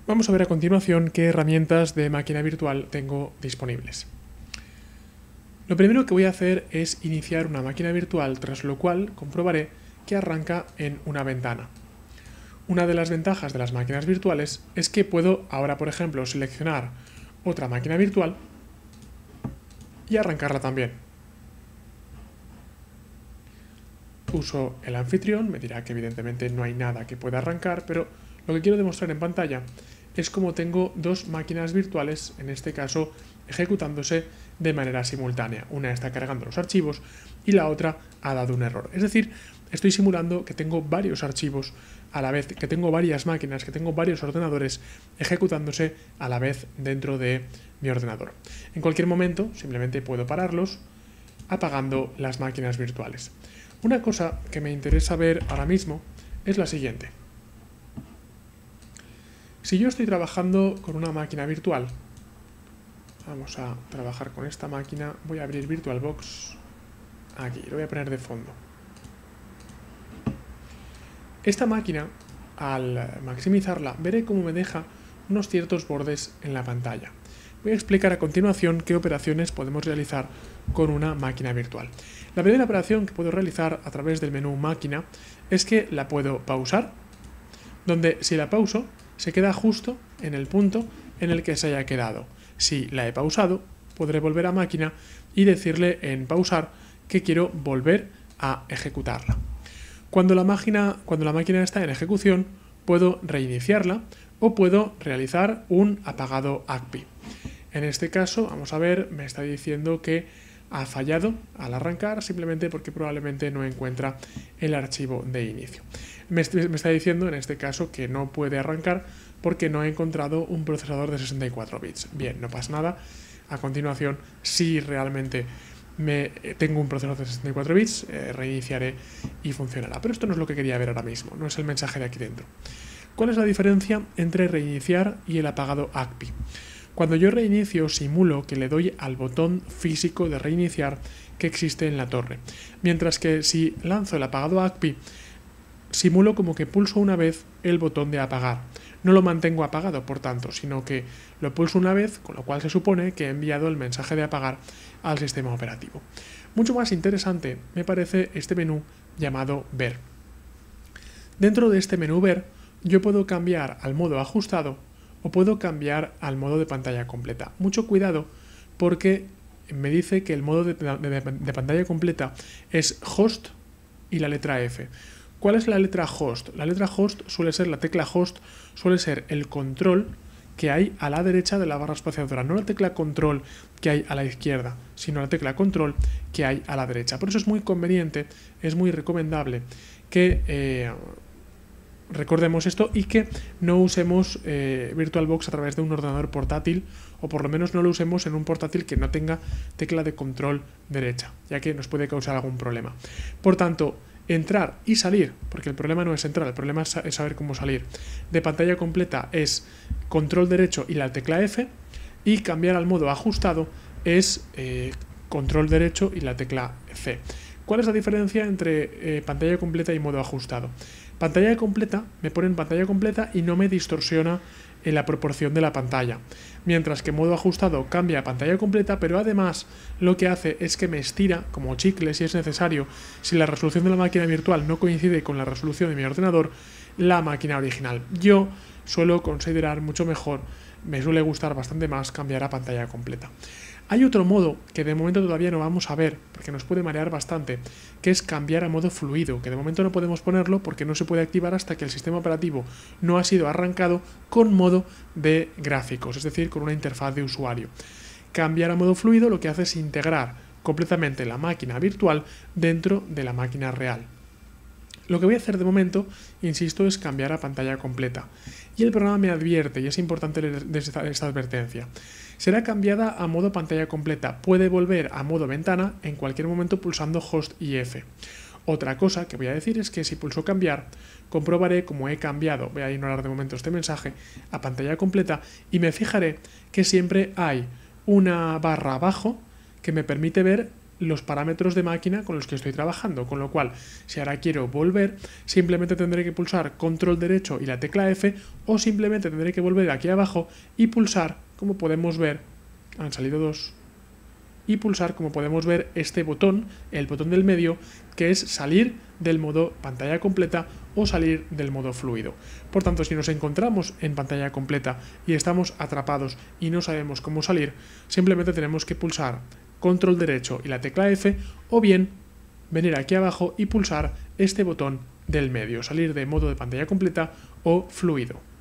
Vamos a ver a continuación qué herramientas de máquina virtual tengo disponibles. Lo primero que voy a hacer es iniciar una máquina virtual, tras lo cual comprobaré que arranca en una ventana. Una de las ventajas de las máquinas virtuales es que puedo ahora, por ejemplo, seleccionar otra máquina virtual y arrancarla también. Uso el anfitrión, me dirá que evidentemente no hay nada que pueda arrancar, pero lo que quiero demostrar en pantalla es cómo tengo dos máquinas virtuales, en este caso ejecutándose de manera simultánea. Una está cargando los archivos y la otra ha dado un error. Es decir, estoy simulando que tengo varios archivos a la vez, que tengo varias máquinas, que tengo varios ordenadores ejecutándose a la vez dentro de mi ordenador. En cualquier momento simplemente puedo pararlos apagando las máquinas virtuales. Una cosa que me interesa ver ahora mismo es la siguiente. Si yo estoy trabajando con una máquina virtual, vamos a trabajar con esta máquina, voy a abrir VirtualBox, aquí, lo voy a poner de fondo. Esta máquina, al maximizarla, veré cómo me deja unos ciertos bordes en la pantalla. Voy a explicar a continuación qué operaciones podemos realizar con una máquina virtual. La primera operación que puedo realizar a través del menú Máquina es que la puedo pausar, donde si la pauso, se queda justo en el punto en el que se haya quedado. Si la he pausado, podré volver a máquina y decirle en pausar que quiero volver a ejecutarla. Cuando la máquina está en ejecución, puedo reiniciarla o puedo realizar un apagado ACPI. En este caso, vamos a ver, me está diciendo que ha fallado al arrancar simplemente porque probablemente no encuentra el archivo de inicio. Me está diciendo en este caso que no puede arrancar porque no ha encontrado un procesador de 64 bits. Bien, no pasa nada. A continuación, si realmente tengo un procesador de 64 bits, reiniciaré y funcionará. Pero esto no es lo que quería ver ahora mismo, no es el mensaje de aquí dentro. ¿Cuál es la diferencia entre reiniciar y el apagado ACPI? Cuando yo reinicio, simulo que le doy al botón físico de reiniciar que existe en la torre. Mientras que si lanzo el apagado ACPI, simulo como que pulso una vez el botón de apagar. No lo mantengo apagado, por tanto, sino que lo pulso una vez, con lo cual se supone que he enviado el mensaje de apagar al sistema operativo. Mucho más interesante me parece este menú llamado Ver. Dentro de este menú Ver, yo puedo cambiar al modo ajustado o puedo cambiar al modo de pantalla completa. Mucho cuidado porque me dice que el modo de pantalla completa es Host y la letra F. ¿Cuál es la letra Host? La letra Host suele ser, la tecla Host suele ser el control que hay a la derecha de la barra espaciadora, no la tecla control que hay a la izquierda, sino la tecla control que hay a la derecha. Por eso es muy conveniente, es muy recomendable que recordemos esto y que no usemos VirtualBox a través de un ordenador portátil, o por lo menos no lo usemos en un portátil que no tenga tecla de control derecha, ya que nos puede causar algún problema. Por tanto, entrar y salir, porque el problema no es entrar, el problema es saber cómo salir. De pantalla completa es control derecho y la tecla F, y cambiar al modo ajustado es control derecho y la tecla C. ¿Cuál es la diferencia entre pantalla completa y modo ajustado? Pantalla completa, me pone en pantalla completa y no me distorsiona en la proporción de la pantalla, mientras que modo ajustado cambia a pantalla completa, pero además lo que hace es que me estira como chicle si es necesario, si la resolución de la máquina virtual no coincide con la resolución de mi ordenador, la máquina original. Yo suelo considerar mucho mejor, me suele gustar bastante más cambiar a pantalla completa. Hay otro modo que de momento todavía no vamos a ver, porque nos puede marear bastante, que es cambiar a modo fluido, que de momento no podemos ponerlo porque no se puede activar hasta que el sistema operativo no ha sido arrancado con modo de gráficos, es decir, con una interfaz de usuario. Cambiar a modo fluido lo que hace es integrar completamente la máquina virtual dentro de la máquina real. Lo que voy a hacer de momento, insisto, es cambiar a pantalla completa. Y el programa me advierte, y es importante leer esta advertencia. Será cambiada a modo pantalla completa. Puede volver a modo ventana en cualquier momento pulsando Host y F. Otra cosa que voy a decir es que si pulso cambiar, comprobaré cómo he cambiado, voy a ignorar de momento este mensaje, a pantalla completa, y me fijaré que siempre hay una barra abajo que me permite ver los parámetros de máquina con los que estoy trabajando, con lo cual si ahora quiero volver, simplemente tendré que pulsar control derecho y la tecla F, o simplemente tendré que volver aquí abajo y pulsar, como podemos ver, han salido dos, y pulsar, como podemos ver, este botón, el botón del medio, que es salir del modo pantalla completa o salir del modo fluido. Por tanto, si nos encontramos en pantalla completa y estamos atrapados y no sabemos cómo salir, simplemente tenemos que pulsar control derecho y la tecla F, o bien venir aquí abajo y pulsar este botón del medio, salir de modo de pantalla completa o fluido.